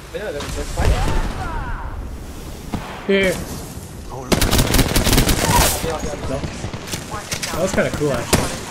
But no, they're fighting. Here. Yeah, That was kind of cool, actually.